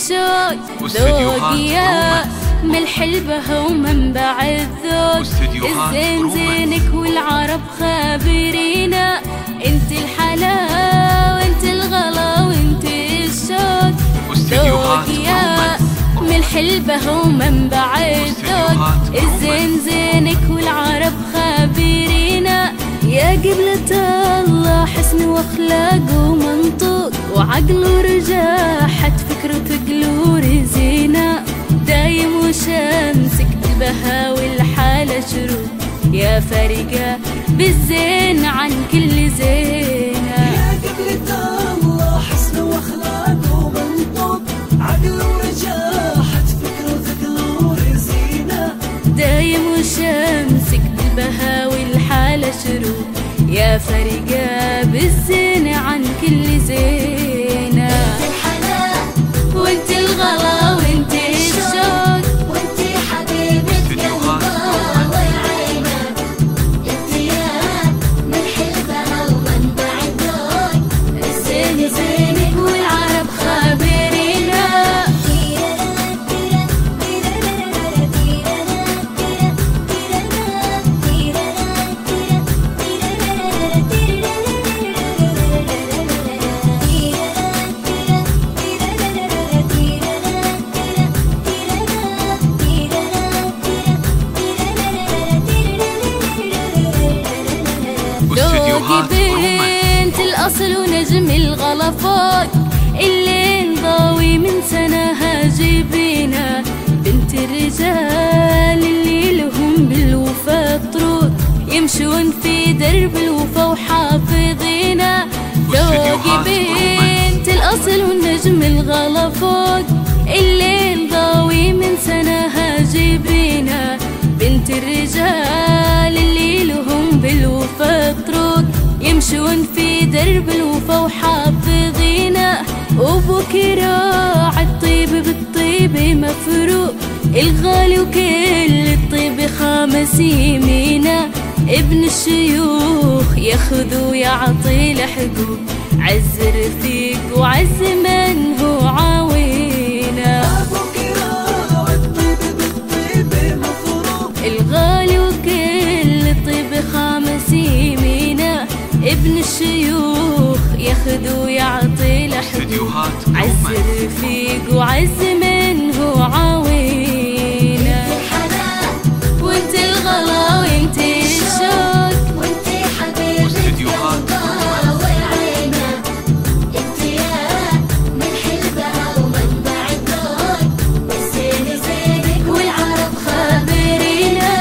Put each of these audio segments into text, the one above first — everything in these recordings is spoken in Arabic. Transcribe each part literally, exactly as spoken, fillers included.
الشوق ذوقي يا ملح البها ومنبع الذوق. الزين زينك والعرب خابرينا، انت الحلا وانت الغلا وانت الشوق ذوقي يا ملح البها ومنبع الذوق. الزين زينك والعرب خابرينا، يا قبلة الله حسن واخلاق ومنطوق، وعقل ورجاحة فكر وتقلور زينة. دايم وشمسك بالبها والحالة شروق، يا فارقة بالزين عن كل زينة. يا قبلة الله حسن واخلاق ومنطوق، عقل ورجاحة فكر وتقلور زينة. دايم وشمسك بالبها والحالة شروق، يا فارقة بالزين عن كل زينة. انت الحلا وانت الغلا وانت الشوق، وانت حبيبة قلبها والعينة. انت يا ملح البها ومنبع الذوق. الزين زينك والعرب خابرينا. ذوقي بنت الأصل ونجم الغلا فوق، الليل ضاوي من سناها جيبينا. بنت الرجال اللي لهم بالوفا طروق، يمشون في درب الوفا وحافظينا. ذوقي بنت الأصل ونجم الغلا فوق، الليل ضاوي من سناها جيبينا. بنت الرجال اللي لهم بالوفا طروق، يمشون في درب الوفا وحافظينا. وابوك راعى الطيب بالطيب مفروق، الغالي وكل الطيب خامس يمينا. ابن الشيوخ ياخذ ويعطي الحقوق، عز رفيق وعز من هو عاوينا. أبوك راعى الطيب بالطيب مفروق، الغالي وكل الطيب خامس يمينا. ابن الشيوخ ياخذ ويعطي الحقوق، عز رفيق وعز من هو عاوينا. الحلا وانت الغلا وانت الشوق، وانت حبيبة قلبها والعينة. انت يا ملح البها ومنبع الذوق. الزين زينك والعرب خابرينا.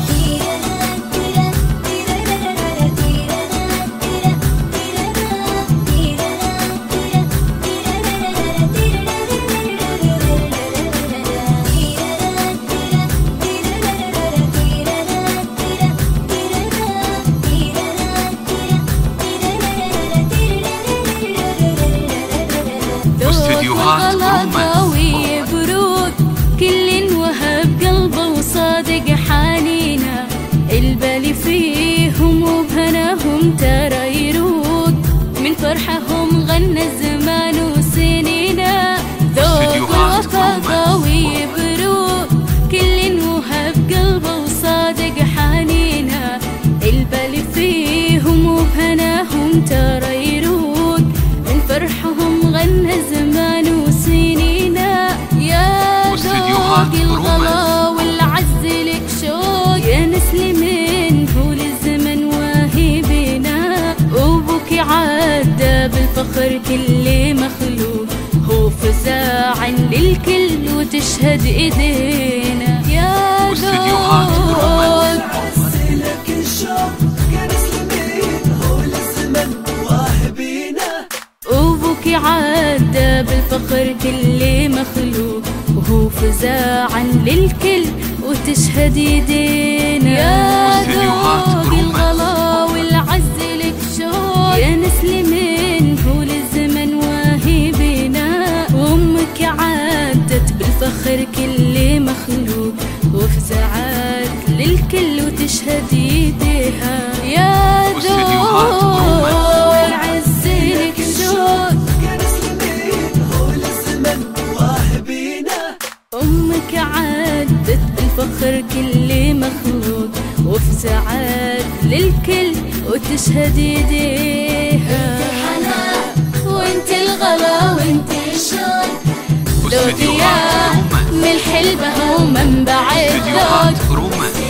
واستديوهات ضوي بروق، كل وهب قلبه وصادق حنينه. البالي فيهم وبهناهم ترى يروق، من فرحهم غنى الزمان وسنينا. ذوق الوفا ضوي بروق، كل وهب قلبه وصادق حنينه. البالي فيهم وبهناهم ترى يروق، من فرحهم غنى الزمان وسنينا. يا ذوق الغلا والعز لك شوق، يا نسل منه للزمن واهبنا. وابوك عدى بالفخر كل مخلوق، هو فزاع للكل وتشهد ايدينا. يا ذوق عزلك الشوق، يا نسل منه للزمن واهبينا. أبوك عدى بالفخر كل مخلوق، وهو فزاعا للكل وتشهد يدينا. يا ذوق الغلا والعز لك شوق، يا نسل منه للزمن واهبنا. وأمك عدت بالفخر كل مخلوق، وفزعت للكل وتشهد يديها. يا ذوق العز لك شوق، يا نسل منه للزمن واهبينا. ظروفك عدت بالفخر كل مخلوق، وفي سعاد للكل وتشهد ايديها. انت الحلا وانت الغلا وانت الشوق، ذوقي يا ملح البهو ومنبع الذوق.